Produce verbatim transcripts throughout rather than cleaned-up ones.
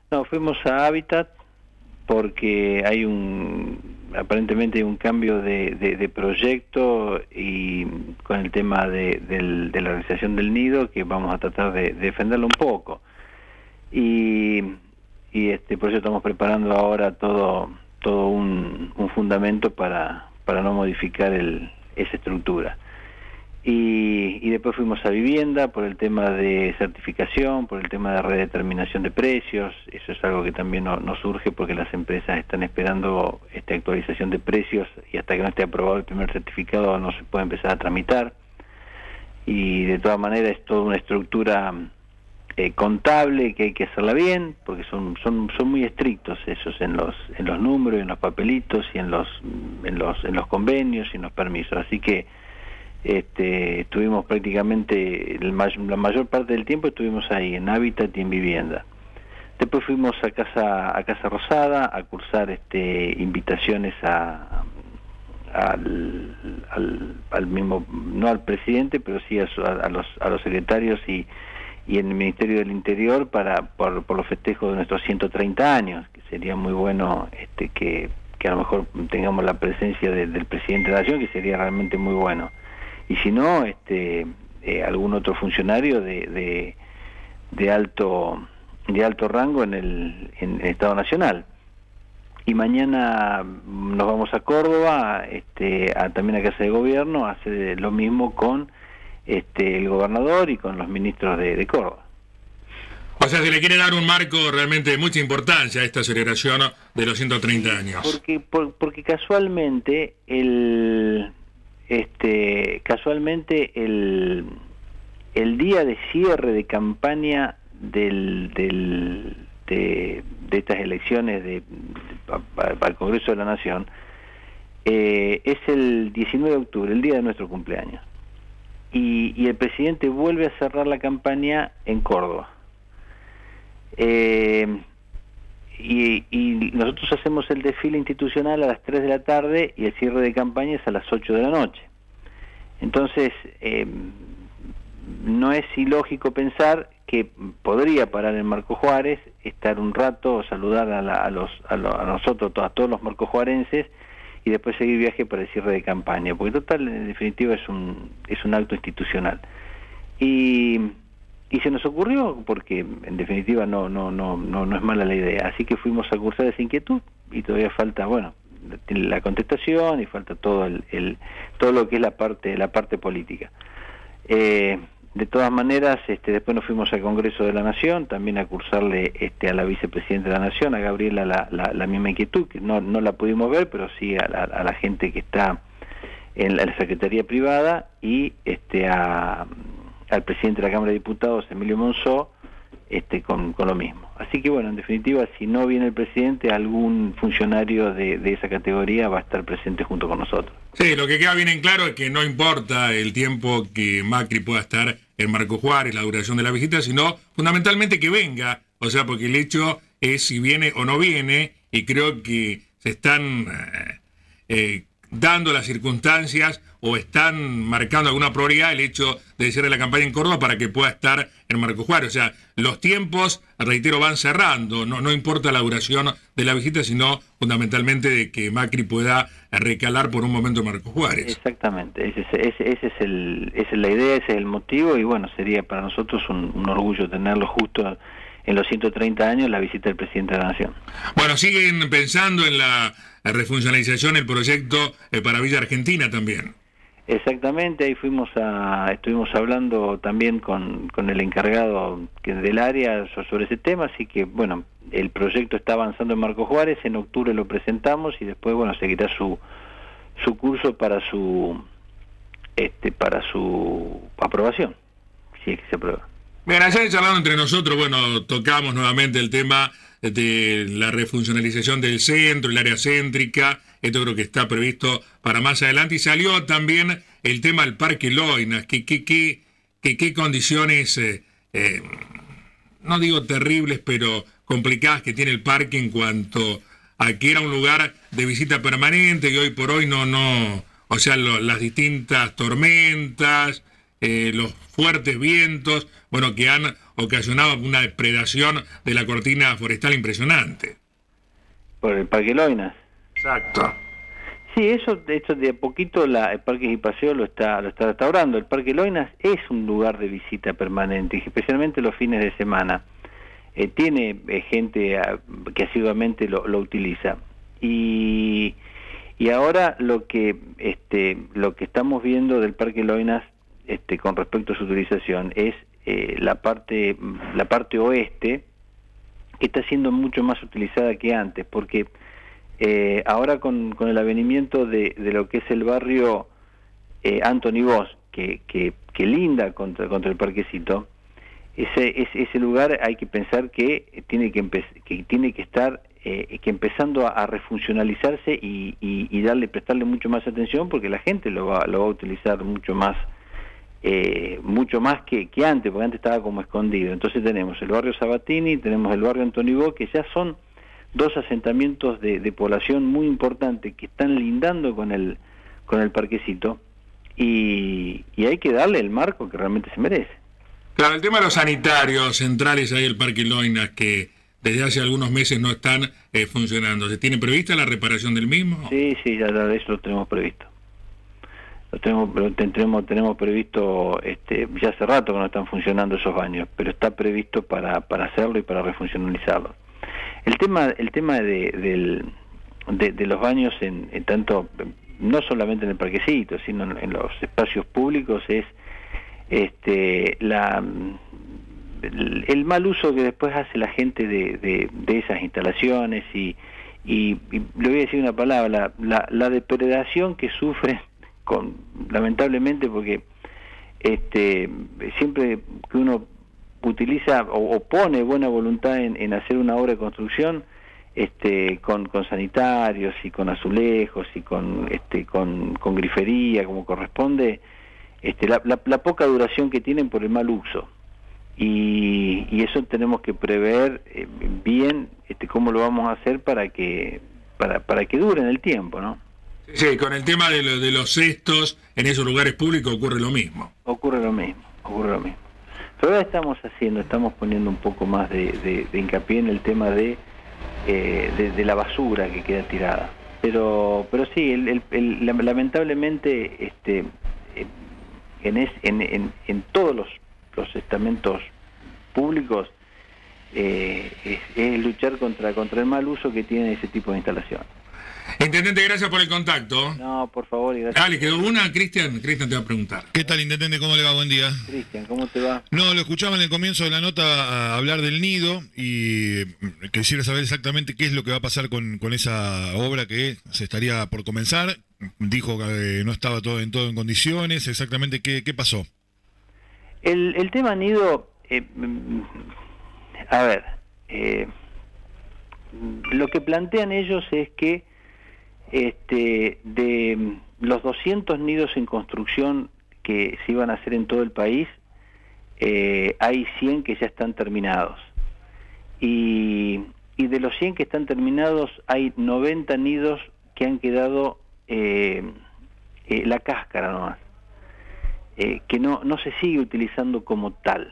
No, fuimos a Hábitat porque hay un, aparentemente hay un cambio de, de, de proyecto y con el tema de, del, de la realización del nido que vamos a tratar de, de defenderlo un poco. Y, y este, por eso estamos preparando ahora todo, todo un, un fundamento para, para no modificar el, esa estructura. Y, y después fuimos a vivienda por el tema de certificación, por el tema de redeterminación de precios. Eso es algo que también nos no surge porque las empresas están esperando esta actualización de precios y hasta que no esté aprobado el primer certificado no se puede empezar a tramitar. Y de todas maneras es toda una estructura eh, contable que hay que hacerla bien, porque son son son muy estrictos esos en los en los números, en los papelitos y en los en los en los convenios y en los permisos. Así que Este, estuvimos prácticamente el may la mayor parte del tiempo estuvimos ahí en Hábitat y en vivienda. Después fuimos a casa a Casa Rosada a cursar este invitaciones a, al, al, al mismo, no al presidente, pero sí a, su, a, a los a los secretarios y, y en el Ministerio del Interior para por, por los festejos de nuestros ciento treinta años, que sería muy bueno este que, que a lo mejor tengamos la presencia de, del presidente de la Nación, que sería realmente muy bueno. Y si no, este, eh, algún otro funcionario de, de, de alto de alto rango en el, en el Estado Nacional. Y mañana nos vamos a Córdoba, este, a, también a Casa de Gobierno, a hacer lo mismo con este, el gobernador y con los ministros de, de Córdoba. O sea, se le quiere dar un marco realmente de mucha importancia a esta celebración de los ciento treinta años. Porque, por, porque casualmente el... Este, casualmente el, el día de cierre de campaña del, del, de, de estas elecciones de, de, para, para el Congreso de la Nación eh, es el diecinueve de octubre, el día de nuestro cumpleaños. Y, y el presidente vuelve a cerrar la campaña en Córdoba. Eh, Y, y nosotros hacemos el desfile institucional a las tres de la tarde y el cierre de campaña es a las ocho de la noche. Entonces, eh, no es ilógico pensar que podría parar en Marco Juárez, estar un rato, saludar a, la, a, los, a, lo, a nosotros, a todos los marcojuarenses y después seguir viaje para el cierre de campaña, porque total, en definitiva, es un, es un acto institucional. Y... Y se nos ocurrió, porque en definitiva no no no no no es mala la idea, así que fuimos a cursar esa inquietud y todavía falta, bueno, la contestación y falta todo el, el todo lo que es la parte la parte política. Eh, de todas maneras, este, después nos fuimos al Congreso de la Nación, también a cursarle este, a la vicepresidenta de la Nación, a Gabriela, la, la, la misma inquietud, que no no la pudimos ver, pero sí a la, a la gente que está en la, en la Secretaría Privada y este a al presidente de la Cámara de Diputados, Emilio Monzó, este, con, con lo mismo. Así que bueno, en definitiva, si no viene el presidente, algún funcionario de, de esa categoría va a estar presente junto con nosotros. Sí, lo que queda bien en claro es que no importa el tiempo que Macri pueda estar en Marco Juárez, la duración de la visita, sino fundamentalmente que venga, o sea, porque el hecho es si viene o no viene, y creo que se están eh, eh, dando las circunstancias o están marcando alguna prioridad el hecho de cierre la campaña en Córdoba para que pueda estar en Marco Juárez. O sea, los tiempos, reitero, van cerrando. No, no importa la duración de la visita, sino fundamentalmente de que Macri pueda recalar por un momento en Marco Juárez. Exactamente. Ese, ese, ese es el, esa es la idea, ese es el motivo y bueno, sería para nosotros un, un orgullo tenerlo justo en los ciento treinta años, la visita del presidente de la Nación. Bueno, siguen pensando en la refuncionalización, el proyecto eh, para Villa Argentina también. Exactamente, ahí fuimos a, estuvimos hablando también con, con el encargado que, del área sobre ese tema, así que bueno, el proyecto está avanzando en Marco Juárez, en octubre lo presentamos y después bueno, seguirá su su curso para su este para su aprobación, si es que se aprueba. Bien, ayer charlando entre nosotros, bueno, tocamos nuevamente el tema de la refuncionalización del centro, el área céntrica. Esto creo que está previsto para más adelante. Y salió también el tema del Parque Loinas. ¿Qué, qué, qué, qué, qué condiciones, eh, eh, no digo terribles, pero complicadas que tiene el parque en cuanto a que era un lugar de visita permanente y hoy por hoy no, no, o sea, lo, las distintas tormentas, eh, los fuertes vientos, bueno, que han ocasionado una depredación de la cortina forestal impresionante. Por el Parque Loinas. Exacto. Sí, eso de hecho de a poquito la, el Parque y Paseo lo está lo está restaurando. El Parque Loinas es un lugar de visita permanente, especialmente los fines de semana. Eh, tiene eh, gente a, que asiduamente lo, lo utiliza. Y, y ahora lo que este lo que estamos viendo del Parque Loinas este con respecto a su utilización es eh, la parte la parte oeste, que está siendo mucho más utilizada que antes, porque Eh, ahora con, con el avenimiento de, de lo que es el barrio eh, Anthony Bosch, que, que, que linda contra, contra el parquecito, ese, ese, ese lugar hay que pensar que tiene que, que, tiene que estar eh, que empezando a, a refuncionalizarse y, y, y darle prestarle mucho más atención, porque la gente lo va, lo va a utilizar mucho más eh, mucho más que, que antes, porque antes estaba como escondido. Entonces tenemos el barrio Sabatini, tenemos el barrio Anthony Bosch, que ya son dos asentamientos de, de población muy importantes que están lindando con el con el parquecito, y, y hay que darle el marco que realmente se merece. Claro, el tema de los sanitarios centrales ahí del Parque Loinas, que desde hace algunos meses no están eh, funcionando, ¿se tiene prevista la reparación del mismo? Sí, sí, ya, ya eso lo tenemos previsto. Lo tenemos, lo tenemos, tenemos previsto, este, ya hace rato que no están funcionando esos baños, pero está previsto para, para hacerlo y para refuncionalizarlo. El tema, el tema de, del, de, de los baños, en, en tanto, no solamente en el parquecito, sino en, en los espacios públicos, es este, la, el, el mal uso que después hace la gente de, de, de esas instalaciones, y, y, y le voy a decir una palabra, la, la depredación que sufren, con, lamentablemente, porque este, siempre que uno utiliza o, o pone buena voluntad en, en hacer una obra de construcción, este, con, con sanitarios y con azulejos y con, este, con, con grifería como corresponde, este, la, la, la poca duración que tienen por el mal uso, y, y eso tenemos que prever eh, bien este, cómo lo vamos a hacer para que para, para que dure en el tiempo, ¿no? Sí, con el tema de, lo, de los cestos en esos lugares públicos ocurre lo mismo. Ocurre lo mismo, ocurre lo mismo. Pero ahora estamos haciendo, estamos poniendo un poco más de, de, de hincapié en el tema de, eh, de, de la basura que queda tirada. Pero pero sí, el, el, el, lamentablemente este, en, es, en, en, en todos los, los estamentos públicos eh, es, es luchar contra, contra el mal uso que tiene ese tipo de instalación. Intendente, gracias por el contacto. No, por favor, y gracias. Ah, ¿le quedó una? Cristian, Cristian te va a preguntar. ¿Qué tal, Intendente? ¿Cómo le va? Buen día. Cristian, ¿cómo te va? No, lo escuchaba en el comienzo de la nota a hablar del nido, y quisiera saber exactamente qué es lo que va a pasar con, con esa obra que se estaría por comenzar. Dijo que no estaba todo en todo en condiciones. Exactamente qué, qué pasó. El, el tema nido, eh, a ver, eh, lo que plantean ellos es que Este, de los doscientos nidos en construcción que se iban a hacer en todo el país, eh, hay cien que ya están terminados, y, y de los cien que están terminados hay noventa nidos que han quedado eh, eh, la cáscara nomás, eh, que no, no se sigue utilizando como tal,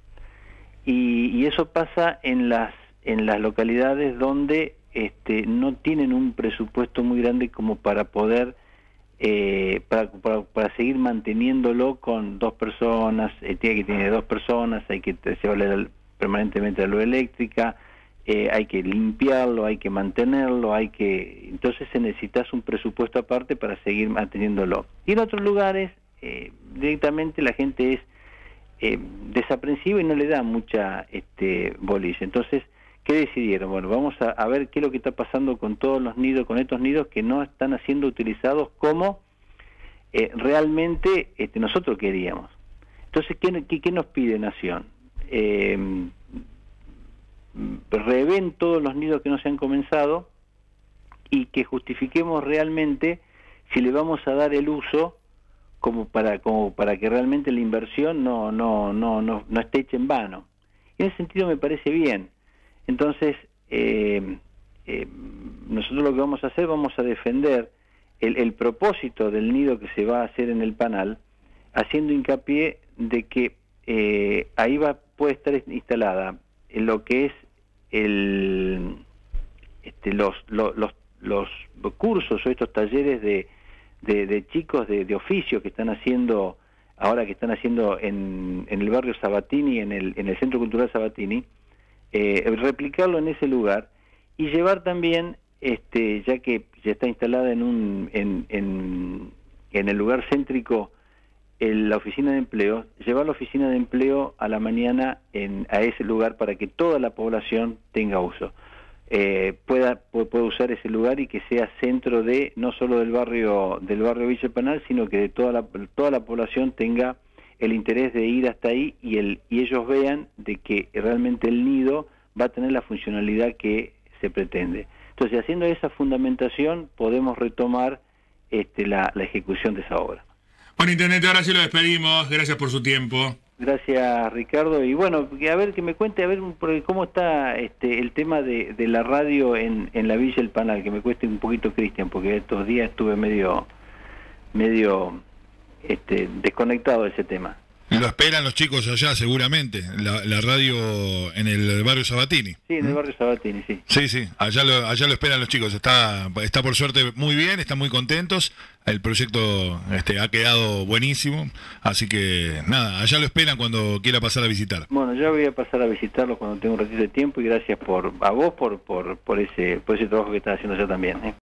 y, y eso pasa en las, en las localidades donde Este, no tienen un presupuesto muy grande como para poder eh, para, para, para seguir manteniéndolo con dos personas, eh, tiene que tener dos personas, hay que llevarle permanentemente la luz eléctrica, eh, hay que limpiarlo, hay que mantenerlo, hay que entonces se necesitas un presupuesto aparte para seguir manteniéndolo. Y en otros lugares eh, directamente la gente es eh, desaprensiva y no le da mucha este, bolilla. Entonces, ¿qué decidieron? Bueno, vamos a, a ver qué es lo que está pasando con todos los nidos, con estos nidos que no están siendo utilizados como eh, realmente este, nosotros queríamos. Entonces, ¿qué, qué, qué nos pide Nación? Eh, revén todos los nidos que no se han comenzado y que justifiquemos realmente si le vamos a dar el uso como para como para que realmente la inversión no no no no, no esté hecha en vano. En ese sentido me parece bien. Entonces, eh, eh, nosotros lo que vamos a hacer, vamos a defender el, el propósito del nido que se va a hacer en el Panal, haciendo hincapié de que eh, ahí va, puede estar instalada en lo que es el, este, los, los, los, los cursos o estos talleres de, de, de chicos de, de oficio que están haciendo, ahora que están haciendo en, en el barrio Sabatini, en el, en el Centro Cultural Sabatini, eh, replicarlo en ese lugar y llevar también, este, ya que ya está instalada en, un, en, en, en el lugar céntrico, el, la oficina de empleo, llevar la oficina de empleo a la mañana en, a ese lugar para que toda la población tenga uso, eh, pueda, pueda usar ese lugar y que sea centro de no solo del barrio del barrio Villa Panal, sino que de toda la toda la población tenga el interés de ir hasta ahí y el y ellos vean de que realmente el nido va a tener la funcionalidad que se pretende. Entonces, haciendo esa fundamentación, podemos retomar este, la, la ejecución de esa obra. Bueno, intendente, ahora sí lo despedimos. Gracias por su tiempo. Gracias, Ricardo. Y bueno, a ver, que me cuente, a ver cómo está este, el tema de, de la radio en, en la Villa El Panal, que me cueste un poquito, Cristian, porque estos días estuve medio, medio este, desconectado de ese tema. Lo esperan los chicos allá, seguramente, la, la radio en el barrio Sabatini. Sí, en el barrio Sabatini, sí. Sí, sí, allá lo, allá lo esperan los chicos. Está, está por suerte muy bien, están muy contentos. El proyecto este, ha quedado buenísimo, así que nada, allá lo esperan cuando quiera pasar a visitar. Bueno, yo voy a pasar a visitarlo cuando tenga un ratito de tiempo y gracias por a vos por por por ese por ese trabajo que estás haciendo allá también, ¿eh?